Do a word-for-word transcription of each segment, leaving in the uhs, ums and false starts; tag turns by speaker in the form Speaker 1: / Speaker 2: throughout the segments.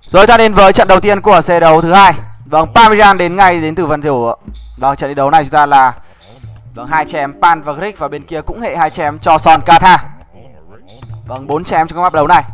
Speaker 1: Rồi ta đến với trận đầu tiên của set đấu thứ hai. Vâng, Parmesan đến ngay đến từ phần thủ. Vâng, trận thi đấu này chúng ta là vâng hai chém Pan và Grick, và bên kia cũng hệ hai chém cho Son Katha. Vâng, bốn chém trong các map đấu này.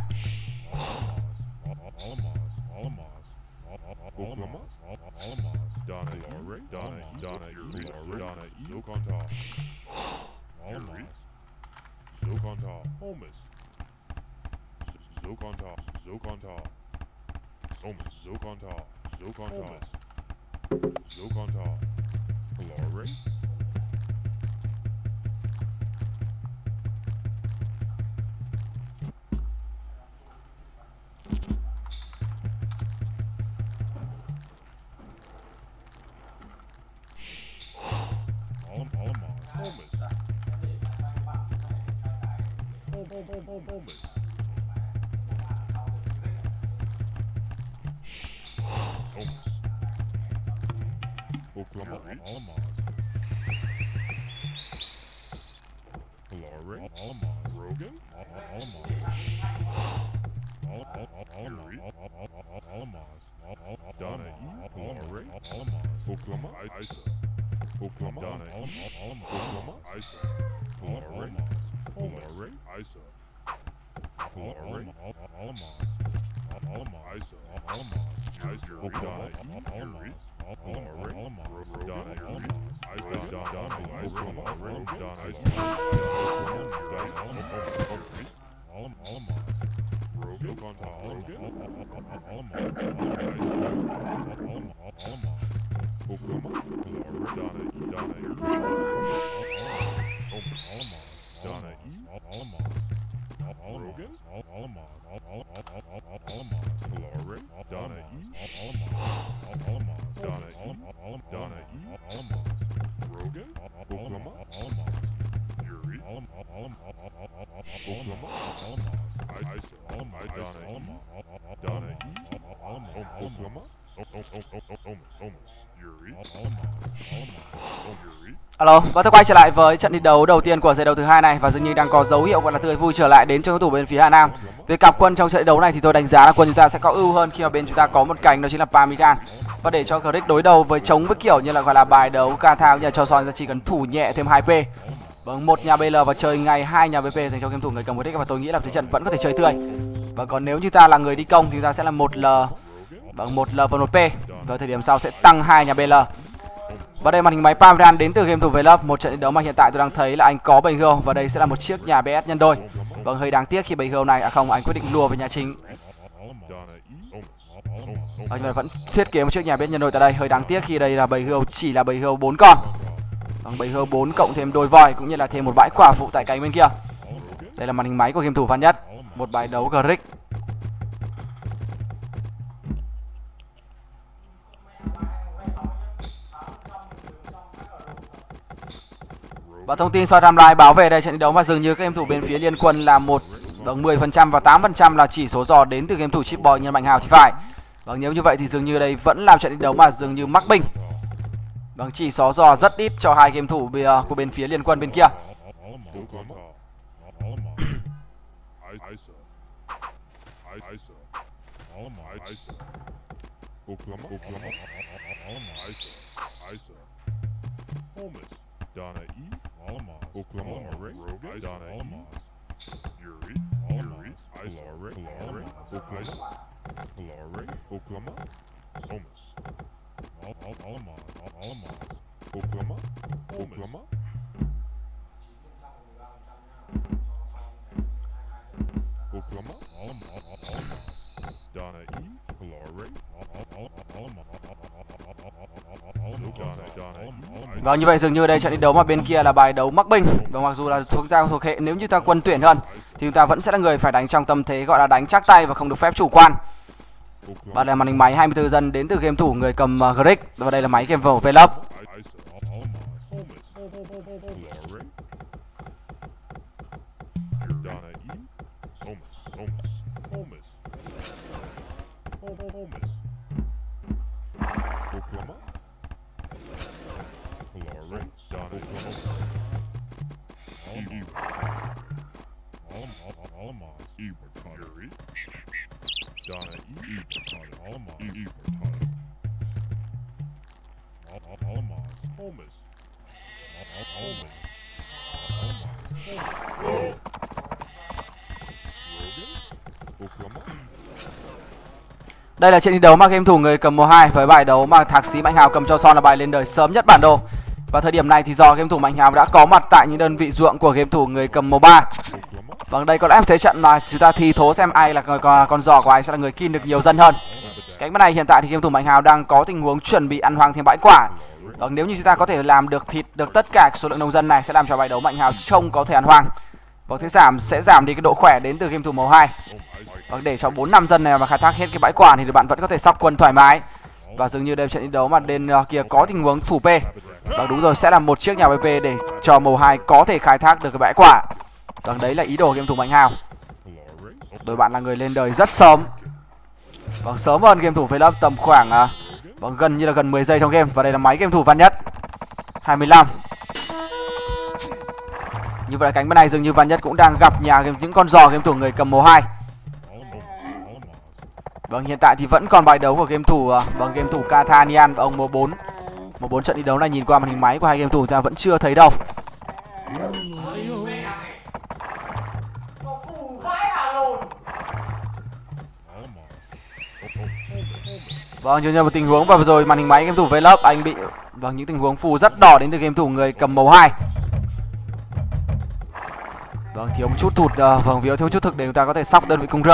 Speaker 1: Alo, và tôi quay trở lại với trận thi đấu đầu tiên của set đấu thứ hai này, và dường như đang có dấu hiệu gọi là tươi vui trở lại đến cho cầu thủ bên phía Hà Nam. Về cặp quân trong trận thi đấu này thì tôi đánh giá là quân chúng ta sẽ có ưu hơn khi mà bên chúng ta có một cánh đó chính là Parmesan. Và để cho Grick đối đầu với chống với kiểu như là gọi là bài đấu Katha như là cho Son, chỉ cần thủ nhẹ thêm hai pê. Vâng, một nhà bê lờ và chơi ngay hai nhà vê pê dành cho game thủ người cầm Grick, và tôi nghĩ là thế trận vẫn có thể chơi tươi. Và còn nếu như ta là người đi công thì chúng ta sẽ là một lờ, vâng một lờ và một pê. Và thời điểm sau sẽ tăng hai nhà bê lờ. Và đây màn hình máy Parmesan đến từ game thủ Vlove, một trận thi đấu mà hiện tại tôi đang thấy là anh có bầy hero, và đây sẽ là một chiếc nhà bê ét nhân đôi. Vâng, hơi đáng tiếc khi bầy hero này à không, anh quyết định lùa về nhà chính. Anh vẫn thiết kế một chiếc nhà bê ét nhân đôi tại đây, hơi đáng tiếc khi đây là bầy hero chỉ là bầy hero bốn con. Vâng, bầy hero bốn cộng thêm đôi voi cũng như là thêm một bãi quả phụ tại cánh bên kia. Đây là màn hình máy của game thủ Văn Nhất, một bài đấu Grick. Và thông tin soi timeline báo về đây trận thi đấu mà dường như các game thủ bên phía Liên Quân là một vâng mười phần trăm và tám phần trăm là chỉ số giò đến từ game thủ Chipboy như Mạnh Hào thì phải. Vâng, nếu như vậy thì dường như đây vẫn là trận thi đấu mà dường như mắc binh. Vâng, chỉ số giò rất ít cho hai game thủ của bên phía Liên Quân bên kia. Vâng, như vậy dường như đây trận thi đấu mà bên kia là bài đấu mắc binh. Và mặc dù là chúng ta thuộc hệ, nếu như ta quân tuyển hơn thì chúng ta vẫn sẽ là người phải đánh trong tâm thế gọi là đánh chắc tay và không được phép chủ quan. Và đây là màn hình máy hai mươi tư dân đến từ game thủ người cầm uh, Grick, và đây là máy game của Vlove. Đây là trận thi đấu mà game thủ người cầm màu hai với bài đấu mà thạc sĩ Mạnh Hào cầm cho Son là bài lên đời sớm nhất bản đồ. Và thời điểm này thì do game thủ Mạnh Hào đã có mặt tại những đơn vị ruộng của game thủ người cầm màu ba. Vâng, đây có lẽ thế trận mà chúng ta thi thố xem ai là con, con giò của ai sẽ là người kill được nhiều dân hơn. Cánh bên này hiện tại thì game thủ Mạnh Hào đang có tình huống chuẩn bị ăn hoang thêm bãi quả. Vâng, nếu như chúng ta có thể làm được thịt được tất cả số lượng nông dân này sẽ làm cho bài đấu Mạnh Hào trông có thể ăn hoang. Vâng, thế giảm sẽ giảm đi cái độ khỏe đến từ game thủ màu hai. Vâng, để cho bốn năm dân này mà khai thác hết cái bãi quả thì bạn vẫn có thể sóc quân thoải mái. Và dường như đây trận thi đấu mà bên uh, kia có tình huống thủ P. Vâng, đúng rồi, sẽ là một chiếc nhà bê pê để cho màu hai có thể khai thác được cái bãi quả. Vâng, đấy là ý đồ game thủ Mạnh Hào. Đội bạn là người lên đời rất sớm. Vâng, sớm hơn game thủ Vlog tầm khoảng uh, vâng, gần như là gần mười giây trong game. Và đây là máy game thủ Văn Nhất hai mươi lăm. Như vậy là cánh bên này dường như Văn Nhất cũng đang gặp nhà những con giò game thủ người cầm màu hai. Vâng, hiện tại thì vẫn còn bài đấu của game thủ uh, vâng, game thủ Kathanian và ông màu bốn. Màu bốn trận thi đấu này nhìn qua màn hình máy của hai game thủ ta vẫn chưa thấy đâu. Vâng, như một tình huống và vừa rồi màn hình máy game thủ Vlog anh bị vâng những tình huống phù rất đỏ đến từ game thủ người cầm màu hai. Vâng, thiếu một chút thụt uh, vâng, thiếu một chút thực để chúng ta có thể sóc đơn vị cung R.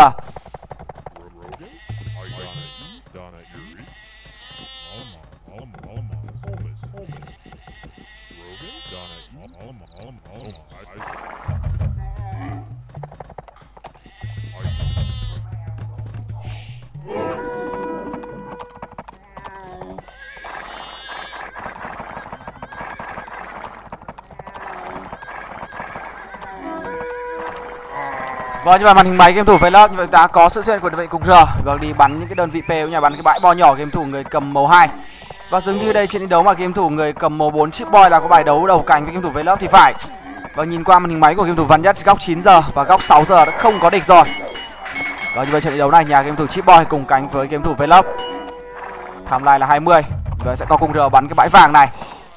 Speaker 1: Vâng, nhưng mà màn hình máy game thủ Vlog như vậy ta có sự xuất hiện của đơn vị cung R. Vâng, đi bắn những cái đơn vị P cũng như bắn cái bãi bo nhỏ game thủ người cầm màu hai. Và dường như đây trên thi đấu mà game thủ người cầm màu bốn chip boy là có bài đấu đầu cánh với game thủ Vlog thì phải. Và nhìn qua màn hình máy của game thủ Văn Nhất, góc chín giờ và góc sáu giờ đã không có địch rồi. Và như vậy trận thi đấu này nhà game thủ chip boy cùng cánh với game thủ Vlog. Tham lai là hai mươi. Và sẽ có cung R bắn cái bãi vàng này.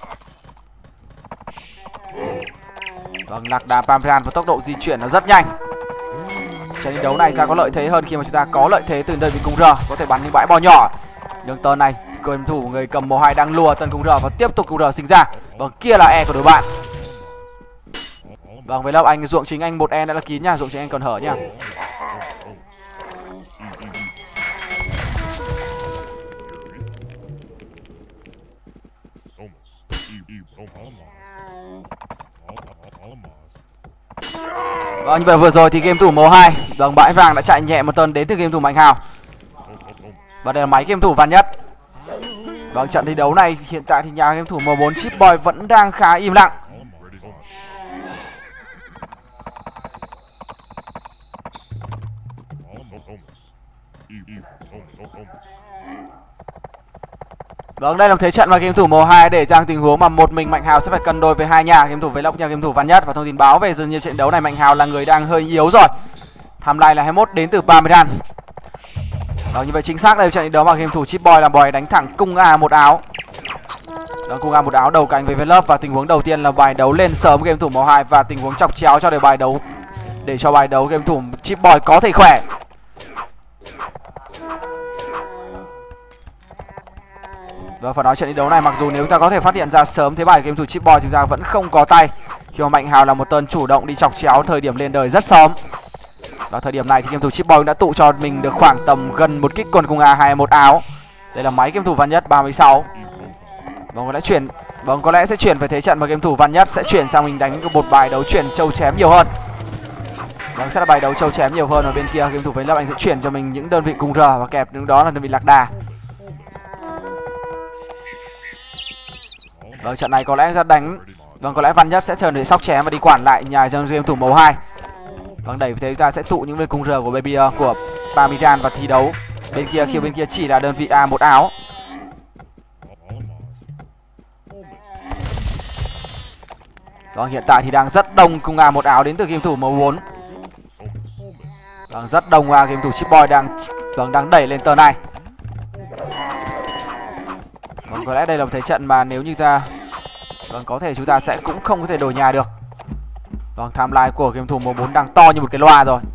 Speaker 1: Vâng, lạc đà Pamperan với tốc độ di chuyển nó rất nhanh. Trận thi đấu này ta có lợi thế hơn khi mà chúng ta có lợi thế từ đơn vị cung R, có thể bắn những bãi bo nhỏ. Nhưng tơn này game thủ người cầm màu hai đang lùa tấn cung R và tiếp tục cung R sinh ra. Vâng, kia là E của đội bạn. Vâng, với lâu anh ruộng chính anh một E đã là kín nha, ruộng chính anh còn hở nha. Vâng, như vậy vừa rồi thì game thủ màu hai, vâng, bãi vàng đã chạy nhẹ một tơn đến từ game thủ Mạnh Hào. Và đây là máy game thủ Văn Nhất. Vâng, trận thi đấu này hiện tại thì nhà game thủ màu bốn chip boy vẫn đang khá im lặng. Vâng, đây là một thế trận mà game thủ màu hai để ra tình huống mà một mình Mạnh Hào sẽ phải cân đôi với hai nhà game thủ Vlog nhà game thủ Văn Nhất. Và thông tin báo về dường như trận đấu này Mạnh Hào là người đang hơi yếu rồi. Tham lai là hai mươi mốt đến từ Pamperan. Vâng, như vậy chính xác đây là trận thi đấu mà game thủ chip boy làm bòi đánh thẳng cung A một áo. Vâng, cung A một áo đầu cánh với Vlog và tình huống đầu tiên là bài đấu lên sớm game thủ màu hai và tình huống chọc chéo cho để bài đấu để cho bài đấu game thủ chip boy có thể khỏe. Và phải nói trận thi đấu này mặc dù nếu chúng ta có thể phát hiện ra sớm thế bài game thủ chip boy chúng ta vẫn không có tay khi mà Mạnh Hào là một tên chủ động đi chọc chéo thời điểm lên đời rất sớm. Và thời điểm này thì game thủ chip boy đã tụ cho mình được khoảng tầm gần một kích quân cung A hai mươi mốt áo. Đây là máy game thủ Văn Nhất ba mươi sáu. Vâng, có lẽ chuyển vâng có lẽ sẽ chuyển về thế trận mà game thủ Văn Nhất sẽ chuyển sang mình đánh một bài đấu chuyển châu chém nhiều hơn. Vâng, sẽ là bài đấu châu chém nhiều hơn. Ở bên kia game thủ Vlog anh sẽ chuyển cho mình những đơn vị cung R và kẹp đứng đó là đơn vị lạc đà. Vâng, trận này có lẽ ra đánh vâng có lẽ Văn Nhất sẽ chờ để sóc chém và đi quản lại nhà game thủ màu hai. Vâng, đẩy thế chúng ta sẽ tụ những bên cung R của baby uh, của Pamperan và thi đấu. Bên kia khi bên kia chỉ là đơn vị A một áo. Vâng, hiện tại thì đang rất đông cung A một áo đến từ game thủ màu bốn. Vâng, rất đông uh, game thủ chip boy đang Vâng, đang đẩy lên tờ này. Vâng, có lẽ đây là một thế trận mà nếu như ta vâng có thể chúng ta sẽ cũng không có thể đổi nhà được. Vâng, timeline của game thủ mùa bốn đang to như một cái loa rồi.